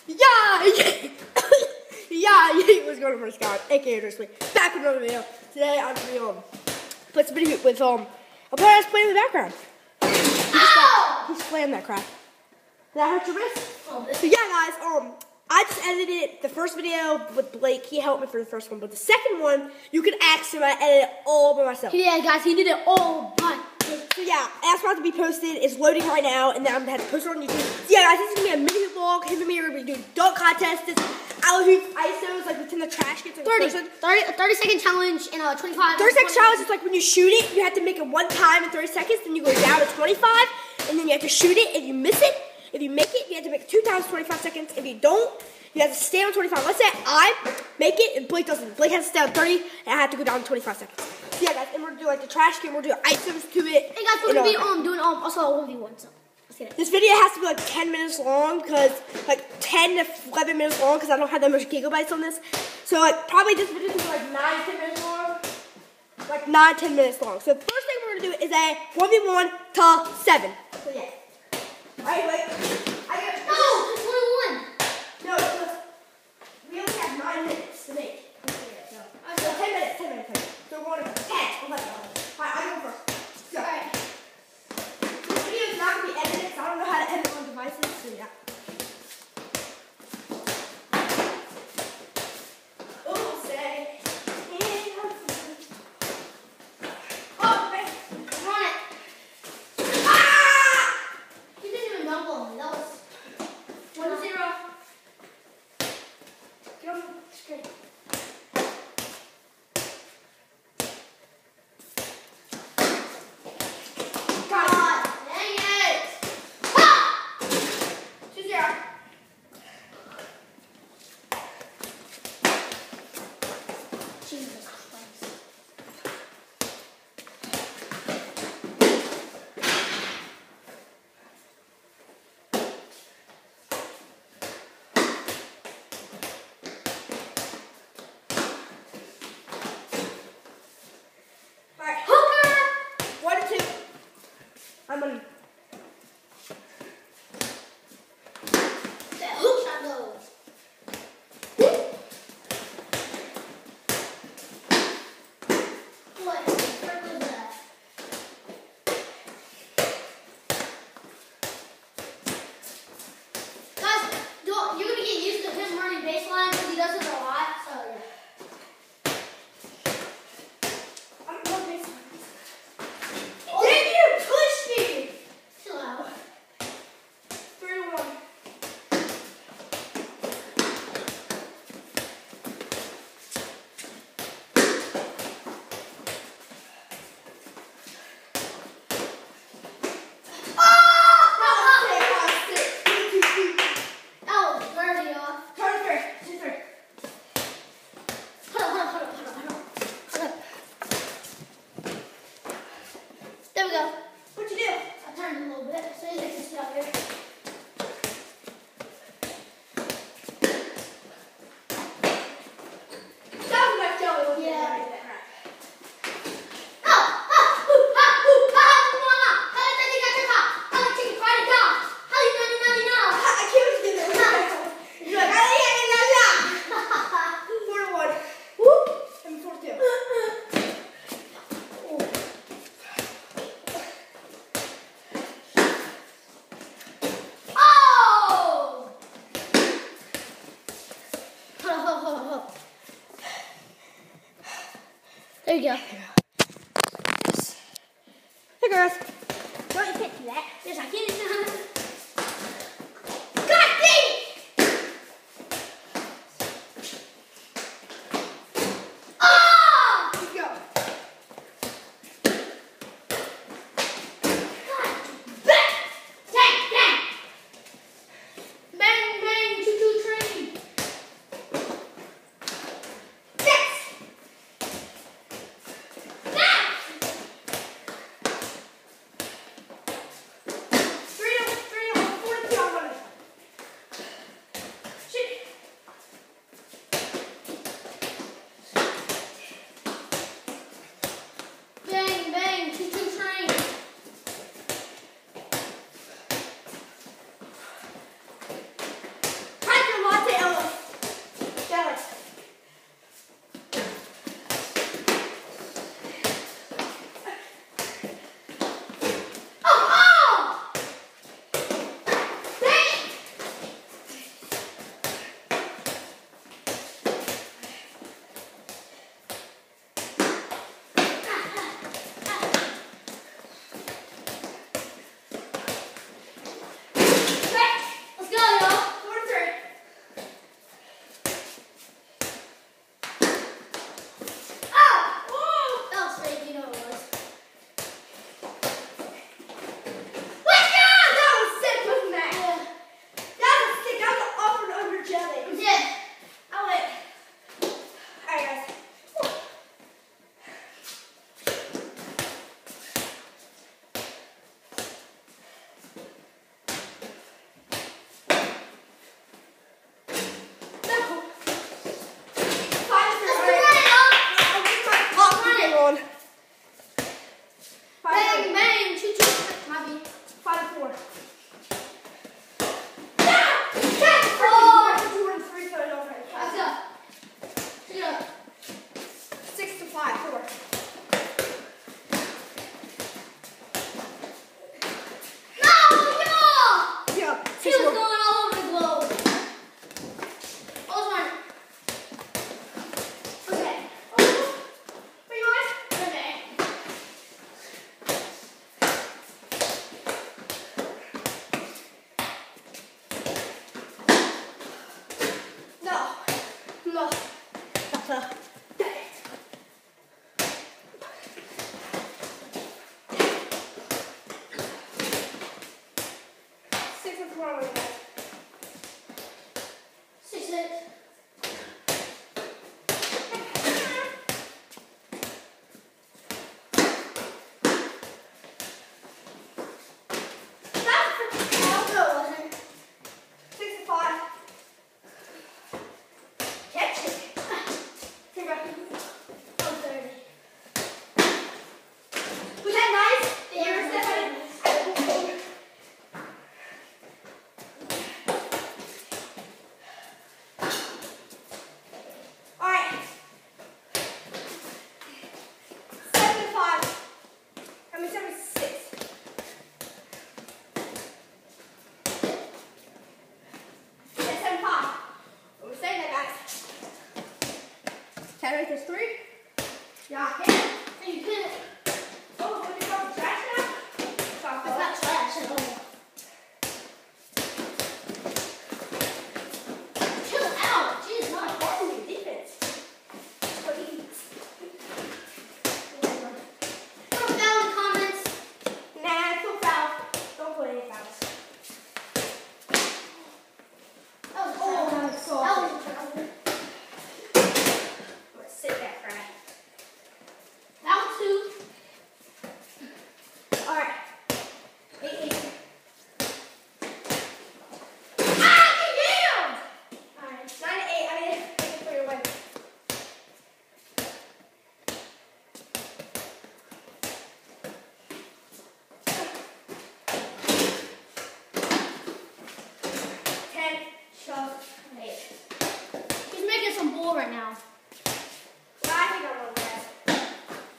Yeah, what's going on, first guy? AKA Drizzly. Back with another video. Today I'm gonna put somebody with a player that's playing in the background. He's playing that crap. Did that hurt your wrist? So yeah, guys. I just edited the first video with Blake. He helped me for the first one, but the second one, you can ask him. I edited it all by myself. Yeah, guys, he did it all by. So yeah, ask about to be posted. It's loading right now, and then I'm gonna have to post it on YouTube. So yeah, guys, this is gonna be a mini vlog. Him and me are gonna be doing dunk contests. Alley-hoop, ISOs, like within the trash cans. Like 30-second challenge and 25. 30-second challenge is like when you shoot it, you have to make it one time in 30 seconds, then you go down to 25, and then you have to shoot it. If you miss it, if you make it, you have to make it 2 times 25 seconds. If you don't, you have to stay on 25. Let's say I make it and Blake doesn't. Blake has to stay on 30, and I have to go down to 25 seconds. So yeah, guys, and we're gonna do like the trash can. We're gonna do ISOs to it. Hey guys, we're gonna be doing also a 1v1. So let's get it. This video has to be like 10 minutes long, because like 10 to 11 minutes long, because I don't have that much gigabytes on this. So like probably this video is like 9-10 minutes long. Like 9-10 minutes long. So the first thing we're gonna do is a 1v1 to 7. So yeah. Alright, wait. No, it's 1v1. No, we only have 9 minutes to make. So 10 minutes. So we're going to 10, 11. Alright, I go first. So, alright. This video is not going to be edited, so I don't know how to edit on devices, so yeah. I'm gonna. That hook shot goes. What? Where was that? Guys, you're gonna get used to him running baseline because he does it a lot. So yeah. There you go. Yes. Hey girls. No, you can't do that. Yes, I can. God dang it! Oh! Let's go. God. Bang! Bang, bang, choo-choo train. Freedom. 10 right, there's 3. Yeah, I can. And you couldn't. Oh, when you got the trash now? It's not trash at all. Chill out. Jeez, not That's your defense. What he Throw it down in the comments. Nah, it's no foul. Don't put any fouls. That was Oh, foul. that was so That awesome. was foul. I'm gonna sit back, right? That was 2. Alright. 8. Ah, damn! Alright, 9 to 8. I mean, for your win. He's making some bull right now. Well, I think I'm on that.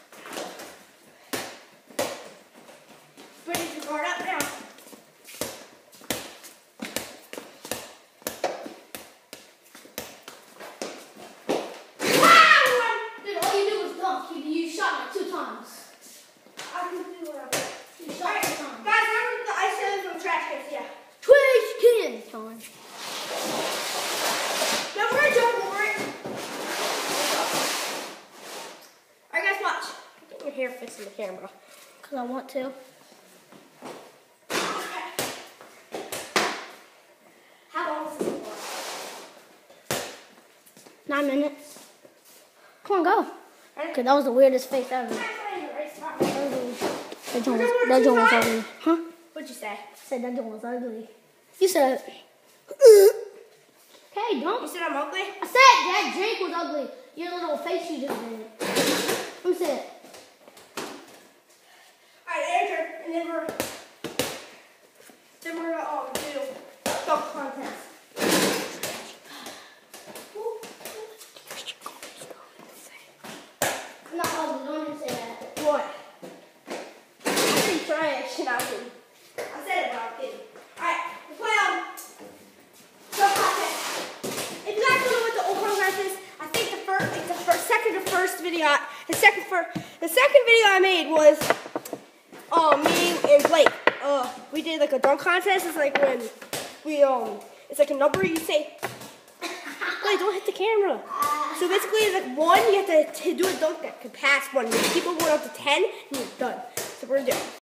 British your guard up now. Dude, all you did was dunk. You shot like 2 times. I can do whatever. You shot 2 times. Guys, remember the ice cream from the trash cans? Yeah. Trash can time. Now we're gonna jump over it. Alright, guys, watch. Get your hair fixed in the camera. Because I want to. How long is this for? 9 minutes. Come on, go. Okay, that was the weirdest face ever. That joint was ugly. Huh? What'd you say? I said that joint was ugly. You said, okay, don't. You said I'm ugly? I said that drink was ugly. Your little face you just did. Who said? Alright, Andrew, and then we're gonna do dunk contest. I'm not ugly. Don't even say that. What? I said trash and I didn't. I said it, but I didn't. Alright, we play dunk contest. If you guys don't know what the old contest is, I think the second video I made was me and Blake. We did like a dunk contest. It's like when we it's like a number you say. Wait, don't hit the camera. So basically, it's like 1, you have to do a dunk that could pass 1. You keep it going up to 10, and you're done. So we're gonna do it.